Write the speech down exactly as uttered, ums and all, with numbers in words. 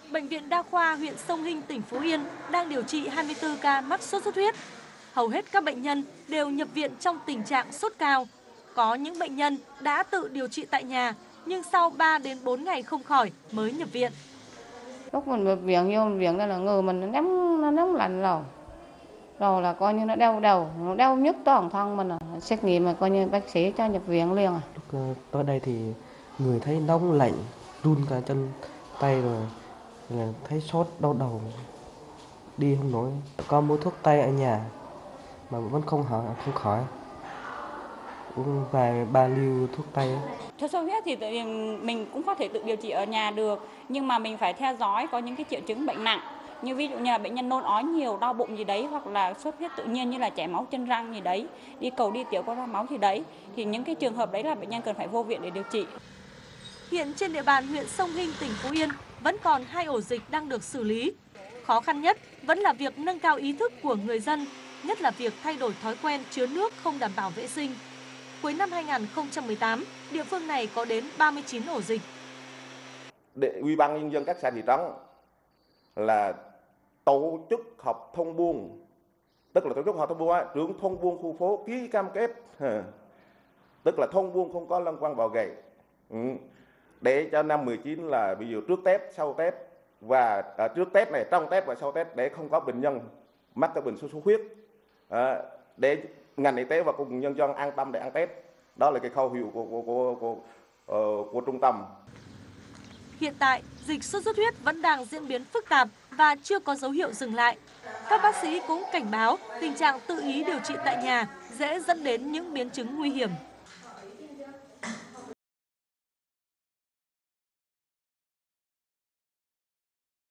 Bệnh viện Đa khoa huyện Sông Hinh, tỉnh Phú Yên đang điều trị hai mươi tư ca mắc sốt xuất huyết. Hầu hết các bệnh nhân đều nhập viện trong tình trạng sốt cao. Có những bệnh nhân đã tự điều trị tại nhà, nhưng sau ba đến bốn ngày không khỏi mới nhập viện. Lúc mình nhập viện vô bệnh viện đây là người mình nó nóng nó nóng lạnh rồi. Rồi là coi như nó đau đầu, nó đau nhức toàn thân mình à. Xét nghiệm mà coi như bác sĩ cho nhập viện liền à. Lúc tới đây thì người thấy nóng lạnh, run cả chân tay rồi, là thấy sốt đau đầu, đi không nổi. Có mua thuốc tây ở nhà mà vẫn không khỏi, không khỏi. Uống vài ba liều thuốc tây. Sốt xuất huyết thì tự mình cũng có thể tự điều trị ở nhà được, nhưng mà mình phải theo dõi có những cái triệu chứng bệnh nặng. Như ví dụ như là bệnh nhân nôn ói nhiều, đau bụng gì đấy, hoặc là sốt huyết tự nhiên như là chảy máu chân răng gì đấy, đi cầu đi tiểu có ra máu gì đấy, thì những cái trường hợp đấy là bệnh nhân cần phải vô viện để điều trị. Hiện trên địa bàn huyện Sông Hinh, tỉnh Phú Yên vẫn còn hai ổ dịch đang được xử lý. Khó khăn nhất vẫn là việc nâng cao ý thức của người dân, nhất là việc thay đổi thói quen chứa nước không đảm bảo vệ sinh. Cuối năm hai nghìn không trăm mười tám, địa phương này có đến ba mươi chín ổ dịch. Để Ủy ban nhân dân các xã thị trấn là tổ chức họp thôn buôn, tức là tổ chức họp thôn buôn, trưởng thôn buôn khu phố ký cam kết, tức là thôn buôn không có lăng quăng bọ gậy, để cho năm mười chín là ví dụ trước Tết, sau Tết và à, trước Tết này, trong Tết và sau Tết để không có bệnh nhân mắc cái bệnh sốt xuất huyết, à, để ngành y tế và cùng nhân dân an tâm để ăn Tết. Đó là cái khẩu hiệu của của của của, của, của trung tâm. Hiện tại, dịch sốt xuất huyết vẫn đang diễn biến phức tạp và chưa có dấu hiệu dừng lại. Các bác sĩ cũng cảnh báo tình trạng tự ý điều trị tại nhà dễ dẫn đến những biến chứng nguy hiểm.